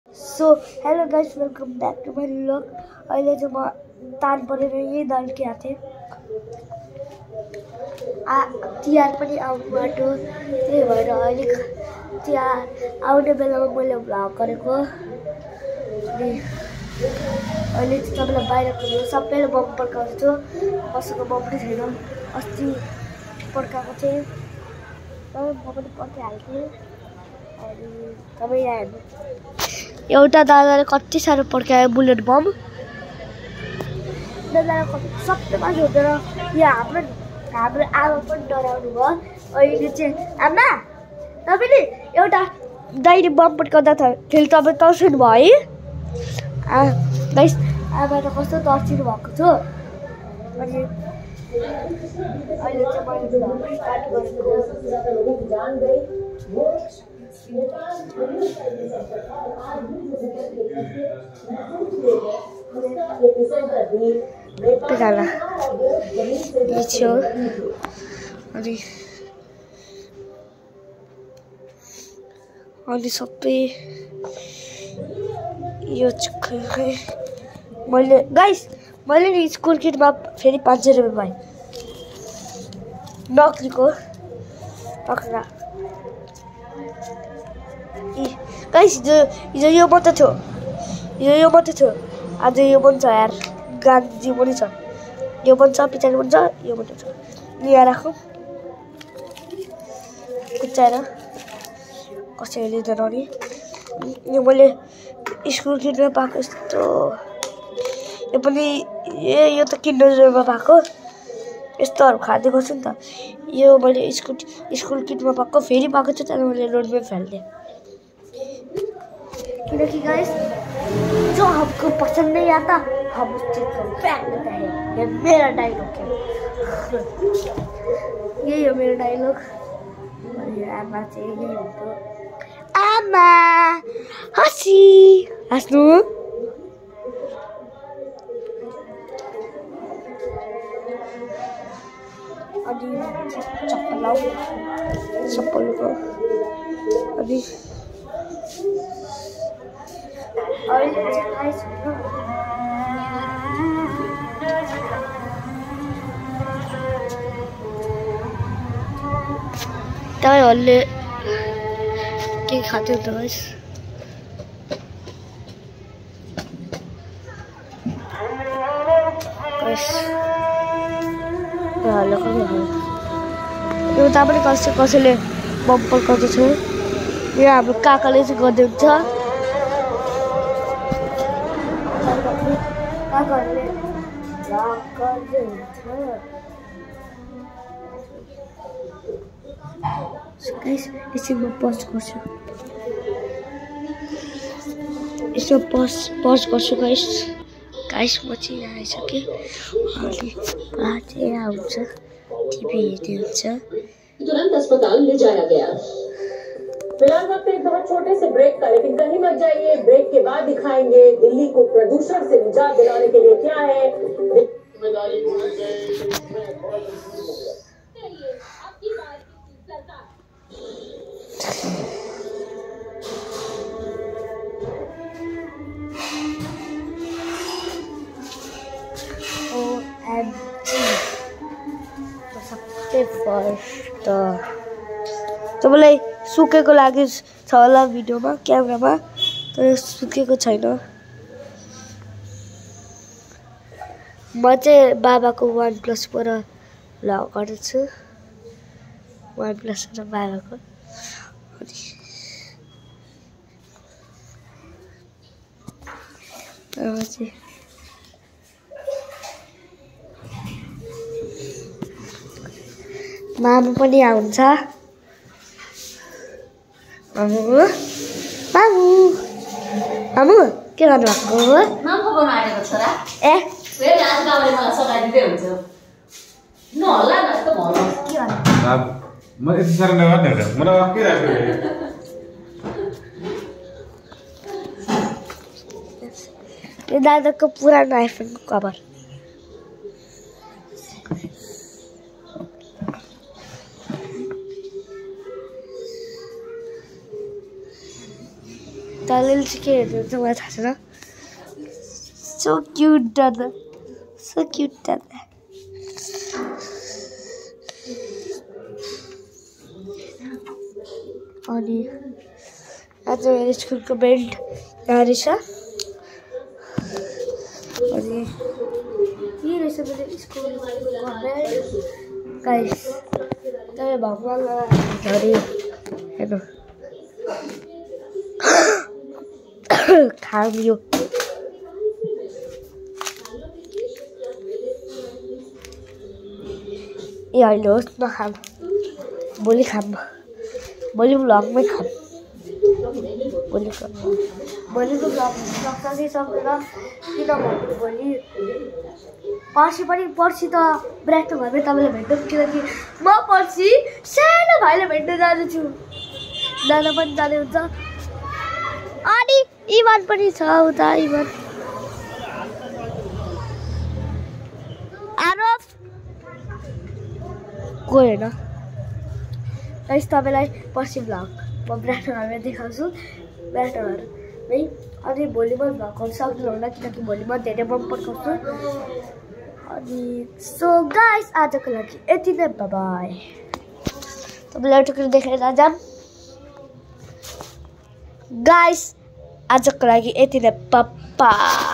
So hello guys, welcome back to my vlog. अहिले चाहिँ म तान परेर यही दल्के आएको थिएँ। तिहार पनि आउनु बाटो, त्यही भएर अहिले तिहार आउने बेलामा मैले भ्लग गरेको। अनि अहिले चाहिँ तपाईँलाई बाहिरको सबैले बम पड्काउँछु। कसैको बम पनि छैन। अस्ति पड्काएको थिएँ, तर म पनि पड्काइहाल्थेँ। अनि तपाईँ यहाँ हेर्नु, एउटा दादाले कति साह्रो पड्कायो बुलेट बम। दादाले सबै मान्छे हुँदैन। यहाँ हाम्रो आमा पनि डराउनु भयो। अहिले चाहिँ आमा तपाईँले एउटा दाइले बम पड्काउँदा फेरि तपाईँ तर्सिनु भयो है। गाइस आमा त कस्तो तर्सिनु भएको छ। अनि अहिले चाहिँ मैले स्टार्ट गरेको। अनि सबै यो मैले नि स्कुल किटमा फेरि 500 रुपियाँ पाएँ नक्लीको पक्रा। गाइस हिजो यो मात्रै थियो, यो मात्रै थियो। आज यो पनि छ यार, गान्धी पनि छ। यो पनि छ, पछाडि पनि छ, यो पनि छ। यहाँ राखौँ कुच्चाएर, कसैले लिँदैन नि। यो मैले स्कुल किटमा पाएको यस्तो। यो पनि यो त किन्डरमा पाएको। यस्तोहरू खाँदै गर्छु नि त। यो मैले स्कुल किटमा पाएको, फेरि पाएको छ, त्यहाँदेखि मैले रोडमै फालिदिएँ। क्योंकि गाइस जो हमको पसंद नहीं आता हम उस चीज को फेंक देते हैं। ये मेरा डायलॉग है, यही है मेरा डायलॉग। आमा चाहिँ यही हुन्छ। आमा हाँस्नु। अनि चप्पल लाऊ, चप्पलको अनि तपाईँहरूले के खाँदै हुन्छ गाइस? उता पनि कसैले बम पड्काउँदैछ। यो हाम्रो काकाले चाहिँ गर्दै हुन्छ। एकछिन म पज गर्छु, यसो पज गर्छु गाइस। म चाहिँ यहाँ आइसकेँ। अनि चाहिँ यहाँ हुन्छ, टिभी हेर्दै हुन्छ। तुरंत अस्पताल ले जाया गया। फिलहाल वक्त एक बहुत छोटे से ब्रेक का, लेकिन कहीं मत जाइए। ब्रेक के बाद दिखाएंगे दिल्ली को प्रदूषण से निजात दिलाने के लिए क्या है जिम्मेदारी। सबसे फर्स्ट तपाईँलाई सुकेको लागि छ होला भिडियोमा, क्यामेरामा, तर सुकेको छैन। म चाहिँ बाबाको OnePlus-बाट भ्लग गर्दैछु। OnePlus र बाबाको। मामु पनि आउँछ। मामु के गर्नुभएको हो? मामु बनाउन आएको छोरा। ए फेरि आज बाबाले मलाई सघाइदिँदै हुन्छ। नहोला न त भन्नु। के गर्नु? म यति साह्रो नगर्ने हो। मलाई के राख्यो? यो दादाको पुरानो आइफोनको कभर। तैले चाहिँ के हेर्नुहुन्छ मलाई थाहा छैन सो क्युट दादा सो क्युट दादा अनि आज मेरो स्कुलको बेल्ट यहाँ रहेछ अनि यही रहेछ मेरो स्कुलको बेल्ट गाइस तपाईँ भगवान्लाई धरी हेर्नु खाम यो ए होइन होस् नखाम भोलि खाम भोलि भ्लगमै खाम भोलिको भ्लग सक्छ कि सक्दैन किनभने भोलि पर्सि त ब्रेक घरमै तपाईँलाई भेट्नु किनकि म पर्सि सानो भाइलाई भेट्न जाँदैछु दादा पनि जाँदै हुन्छ अनि इमान पनि छ उता इमान आरोप गएन गाइस तपाईँलाई पर्सि भ्लग म ब्राह्टनहरूमा देखाउँछु ब्राह्टनहरूमै अनि भोलि म भ्लगहरू सक्नुहुन्न किनकि भोलि म धेरै बम पठाउँछु अनि सो गाइस आजको लागि यति नै बाई तपाईँलाई एउटा कुरा देखेर जाम गाइस आजको लागि यति नै बाई